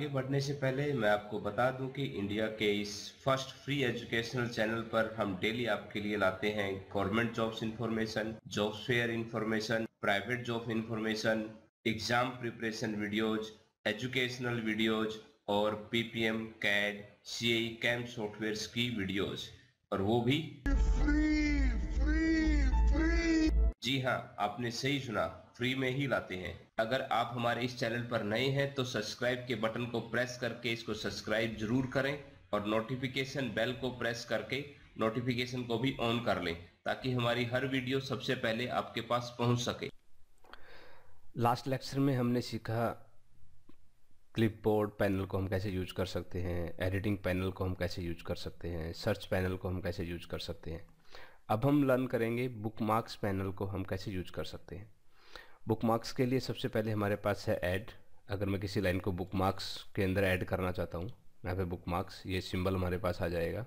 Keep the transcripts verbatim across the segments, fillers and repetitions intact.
आगे बढ़ने से पहले मैं आपको बता दूं कि इंडिया के इस फर्स्ट फ्री एजुकेशनल चैनल पर हम डेली आपके लिए लाते हैं government jobs information, job fair information, private job information, exam preparation videos, educational videos और PPM, CAD, CAE CAM software की वीडियोज, और वो भी फ्री फ्री फ्री। जी हाँ, आपने सही सुना, फ्री में ही लाते हैं। अगर आप हमारे इस चैनल पर नए हैं तो सब्सक्राइब के बटन को प्रेस करके इसको सब्सक्राइब जरूर करें और नोटिफिकेशन बेल को प्रेस करके नोटिफिकेशन को भी ऑन कर लें ताकि हमारी हर वीडियो सबसे पहले आपके पास पहुंच सके। लास्ट लेक्चर में हमने सीखा क्लिपबोर्ड पैनल को हम कैसे यूज कर सकते हैं, एडिटिंग पैनल को हम कैसे यूज कर सकते हैं, सर्च पैनल को हम कैसे यूज कर सकते हैं। अब हम लर्न करेंगे बुकमार्क्स पैनल को हम कैसे यूज कर सकते हैं। बुकमार्क्स के लिए सबसे पहले हमारे पास है ऐड। अगर मैं किसी लाइन को बुकमार्क्स के अंदर ऐड करना चाहता हूँ, यहाँ पे बुकमार्क्स ये सिंबल हमारे पास आ जाएगा।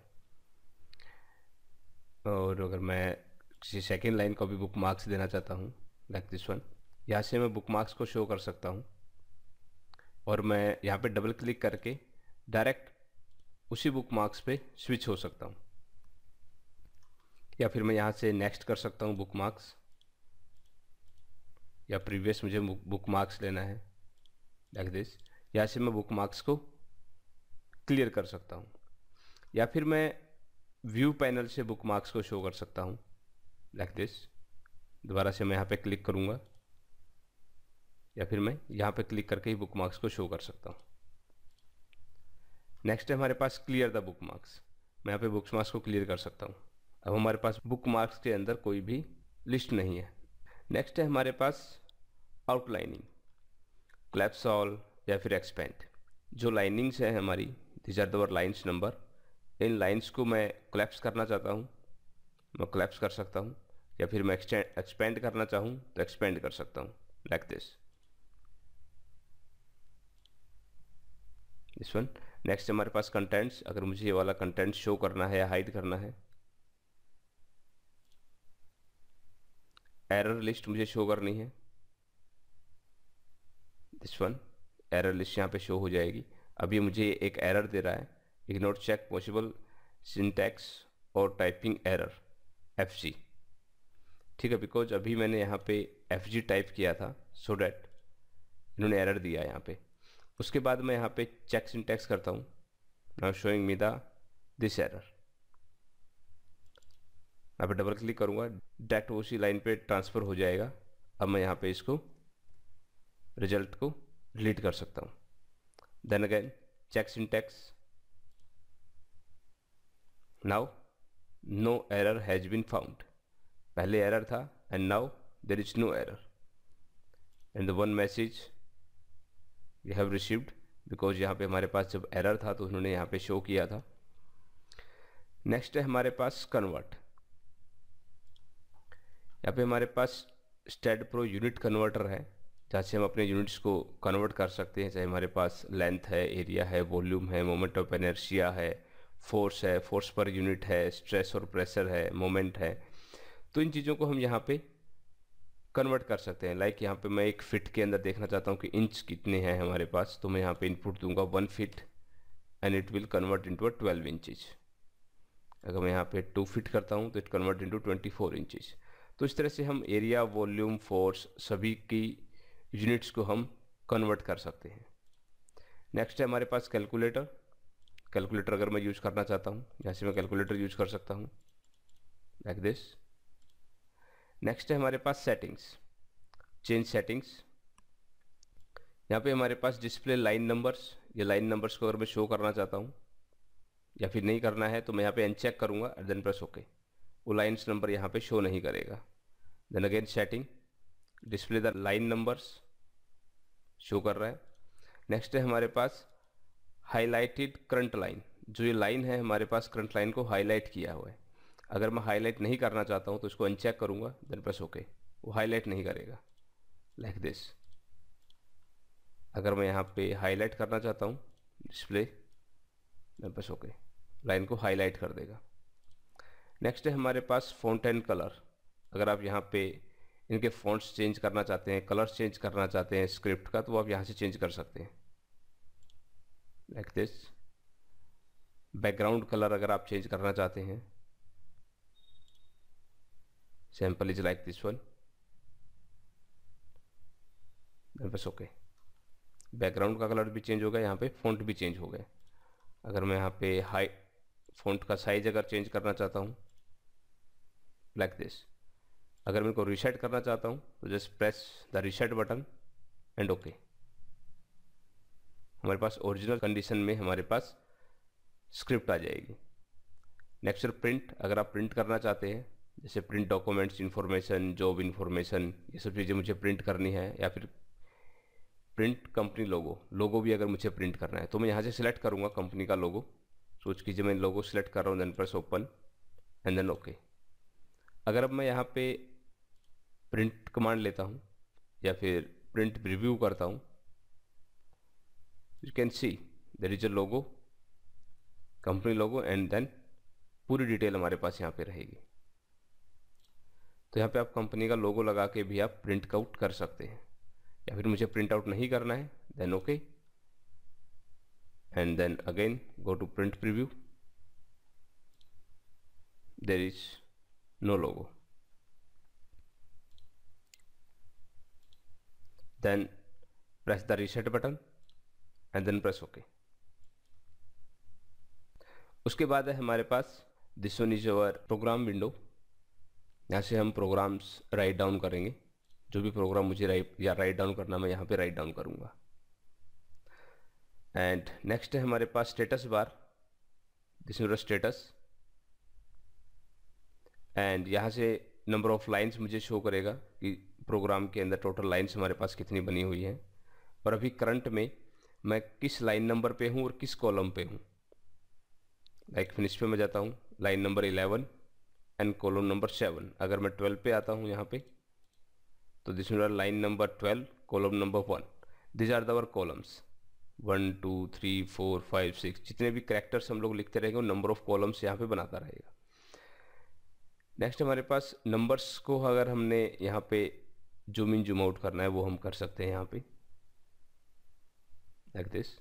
और अगर मैं किसी सेकेंड लाइन को भी बुकमार्क्स देना चाहता हूँ लाइक दिस वन, यहाँ से मैं बुकमार्क्स को शो कर सकता हूँ और मैं यहाँ पे डबल क्लिक करके डायरेक्ट उसी बुकमार्क्स पे स्विच हो सकता हूँ, या फिर मैं यहाँ से नेक्स्ट कर सकता हूँ बुकमार्क्स, या प्रीवियस मुझे बुकमार्क्स लेना है लाइक दिस। यहाँ से मैं बुकमार्क्स को क्लियर कर सकता हूँ, या फिर मैं व्यू पैनल से बुकमार्क्स को शो कर सकता हूँ लाइक दिस। दोबारा से मैं यहाँ पे क्लिक करूँगा, या फिर मैं यहाँ पे क्लिक करके ही बुकमार्क्स को शो कर सकता हूँ। नेक्स्ट है हमारे पास क्लियर द बुकमार्क्स। मैं यहाँ पे बुकमार्क्स को क्लियर कर सकता हूँ। अब हमारे पास बुकमार्क्स के अंदर कोई भी लिस्ट नहीं है। नेक्स्ट है हमारे पास आउटलाइनिंग, क्लैप्स ऑल या फिर एक्सपेंड। जो लाइनिंग्स हैं हमारी, दिस आर दवर लाइन्स नंबर। इन लाइन्स को मैं क्लैप्स करना चाहता हूँ, मैं क्लैप्स कर सकता हूँ, या फिर मैं एक्सपेंड करना चाहूँ तो एक्सपेंड कर सकता हूँ like this this one. Next हमारे पास कंटेंट्स। अगर मुझे ये वाला कंटेंट शो करना है या हाइड करना है, एरर लिस्ट मुझे शो करनी है, दिस वन, एरर लिस्ट यहाँ पे शो हो जाएगी। अभी मुझे एक एरर दे रहा है, इग्नोर चेक पॉसिबल सिंटैक्स और टाइपिंग एरर एफ जी। ठीक है, बिकॉज अभी मैंने यहाँ पे एफ जी टाइप किया था, सो डैट इन्होंने एरर दिया यहाँ पे। उसके बाद मैं यहाँ पे चेक सिंटैक्स करता हूँ, now showing me the this error. यहाँ पे डबल क्लिक करूँगा, डायरेक्ट उसी लाइन पे ट्रांसफ़र हो जाएगा। अब मैं यहाँ पे इसको रिजल्ट को डिलीट कर सकता हूँ। Then again check syntax, now no error has been found. पहले एरर था and now there is no error and the one message we have received, because यहाँ पे हमारे पास जब एरर था तो उन्होंने यहाँ पे शो किया था। नेक्स्ट है हमारे पास कन्वर्ट। यहाँ पे हमारे पास स्टैड प्रो यूनिट कन्वर्टर है, जहाँ से हम अपने यूनिट्स को कन्वर्ट कर सकते हैं। चाहे हमारे पास लेंथ है, एरिया है, वॉल्यूम है, मोमेंट ऑफ इनर्शिया है, फोर्स है, फोर्स पर यूनिट है, स्ट्रेस और प्रेशर है, मोमेंट है। तो इन चीज़ों को हम यहाँ पे कन्वर्ट कर सकते हैं। लाइक यहाँ पे मैं एक फिट के अंदर देखना चाहता हूँ कि इंच कितने हैं हमारे पास, तो मैं यहाँ पे इनपुट दूंगा one feet and it will convert into a twelve inches. अगर मैं यहाँ पे टू फिट करता हूँ तो it convert into twenty four inches. तो इस तरह से हम एरिया, वॉल्यूम, फोर्स सभी की यूनिट्स को हम कन्वर्ट कर सकते हैं। नेक्स्ट है हमारे पास कैलकुलेटर। कैलकुलेटर अगर मैं यूज करना चाहता हूँ, यहाँ से मैं कैलकुलेटर यूज कर सकता हूँ लाइक दिस। नेक्स्ट है हमारे पास सेटिंग्स, चेंज सेटिंग्स। यहाँ पे हमारे पास डिस्प्ले लाइन नंबर्स, ये लाइन नंबर्स को अगर मैं शो करना चाहता हूँ या फिर नहीं करना है तो मैं यहाँ पे अनचेक करूँगा एंड देन प्रेस ओके। वो लाइन्स नंबर यहाँ पे शो नहीं करेगा। Then again setting, display the line numbers, show कर रहा है। नेक्स्ट है हमारे पास हाईलाइटेड करंट लाइन। जो ये लाइन है हमारे पास करंट लाइन को हाईलाइट किया हुआ है। अगर मैं हाईलाइट नहीं करना चाहता हूँ तो इसको अनचेक करूँगा, देन प्रेस ओके, वो हाईलाइट नहीं करेगा लाइक दिस। अगर मैं यहाँ पे हाईलाइट करना चाहता हूँ display, then press okay, line को हाईलाइट कर देगा। नेक्स्ट है हमारे पास फॉन्ट एंड कलर। अगर आप यहाँ पे इनके फॉन्ट्स चेंज करना चाहते हैं, कलर्स चेंज करना चाहते हैं स्क्रिप्ट का, तो आप यहाँ से चेंज कर सकते हैं। Like this. बैकग्राउंड कलर अगर आप चेंज करना चाहते हैं, sample is like this one, बस ओके। बैकग्राउंड का कलर भी चेंज हो गया, यहाँ पे फ़ॉन्ट भी चेंज हो गए। अगर मैं यहाँ पे हाई फ़ॉन्ट का साइज अगर चेंज करना चाहता हूँ लाइक दिस, अगर मैं को रीसेट करना चाहता हूँ तो just press the reset button and okay. हमारे पास ओरिजिनल कंडीशन में हमारे पास स्क्रिप्ट आ जाएगी। नेक्स्ट प्रिंट, अगर आप प्रिंट करना चाहते हैं, जैसे print documents information, job information, ये सब चीज़ें मुझे प्रिंट करनी है, या फिर प्रिंट कंपनी लोगो, लोगो भी अगर मुझे प्रिंट करना है तो मैं यहाँ से सिलेक्ट करूँगा कंपनी का लोगो। सोच कीजिए मैं लोगो सिलेक्ट कर रहा हूँ, then press open and then okay. अगर अब मैं यहाँ पे प्रिंट कमांड लेता हूँ या फिर प्रिंट प्रीव्यू करता हूँ, you can see there is a logo, company logo, and then पूरी डिटेल हमारे पास यहाँ पे रहेगी। तो यहाँ पे आप कंपनी का लोगो लगा के भी आप प्रिंट आउट कर सकते हैं, या फिर मुझे प्रिंट आउट नहीं करना है, then okay and then again go to print preview, there is no logo, then press the reset button and then press okay. उसके बाद है हमारे पास this one is our program window. यहाँ से हम प्रोग्राम्स राइट डाउन करेंगे, जो भी प्रोग्राम मुझे राइट या राइट डाउन करना मैं यहाँ पे राइट डाउन करूँगा। एंड नेक्स्ट है हमारे पास status bar, this is status, and यहाँ से नंबर ऑफ लाइंस मुझे शो करेगा कि प्रोग्राम के अंदर टोटल लाइंस हमारे पास कितनी बनी हुई हैं, और अभी करंट में मैं किस लाइन नंबर पे हूँ और किस कॉलम पे हूँ। लाइक फिनिश पे मैं जाता हूँ, line number eleven and column number seven. अगर मैं ट्वेल्व पे आता हूँ यहाँ पे, तो this is line number twelve, column number one. This are our columns, one two three four five six, जितने भी कैरेक्टर्स हम लोग लिखते रहेंगे नंबर ऑफ कॉलम्स यहाँ पे बनाता रहेगा। नेक्स्ट हमारे पास नंबर्स को अगर हमने यहाँ पे जूम इन जूम आउट करना है, वो हम कर सकते हैं यहाँ पे लाइक दिस।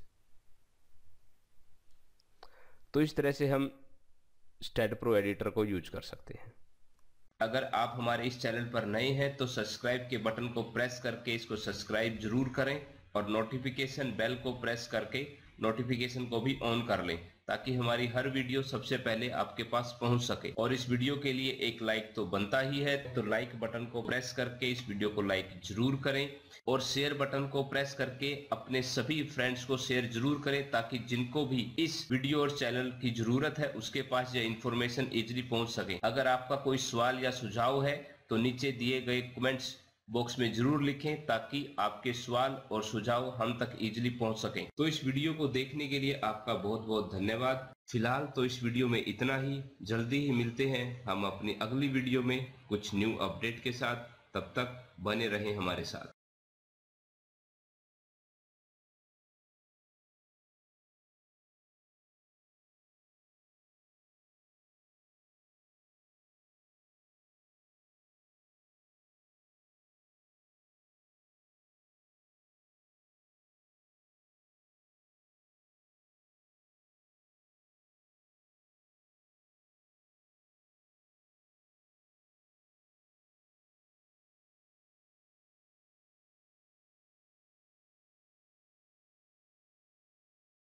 तो इस तरह से हम स्टैड प्रो एडिटर को यूज कर सकते हैं। अगर आप हमारे इस चैनल पर नए हैं तो सब्सक्राइब के बटन को प्रेस करके इसको सब्सक्राइब जरूर करें, और नोटिफिकेशन बेल को प्रेस करके नोटिफिकेशन को भी ऑन कर लें, ताकि हमारी हर वीडियो सबसे पहले आपके पास पहुंच सके। और इस वीडियो के लिए एक लाइक तो बनता ही है, तो लाइक बटन को प्रेस करके इस वीडियो को लाइक जरूर करें, और शेयर बटन को प्रेस करके अपने सभी फ्रेंड्स को शेयर जरूर करें, ताकि जिनको भी इस वीडियो और चैनल की जरूरत है उसके पास यह इंफॉर्मेशन इजीली पहुंच सके। अगर आपका कोई सवाल या सुझाव है तो नीचे दिए गए कमेंट्स बॉक्स में जरूर लिखें, ताकि आपके सवाल और सुझाव हम तक इजीली पहुंच सकें। तो इस वीडियो को देखने के लिए आपका बहुत बहुत धन्यवाद। फिलहाल तो इस वीडियो में इतना ही, जल्दी ही मिलते हैं हम अपनी अगली वीडियो में कुछ न्यू अपडेट के साथ। तब तक बने रहें हमारे साथ।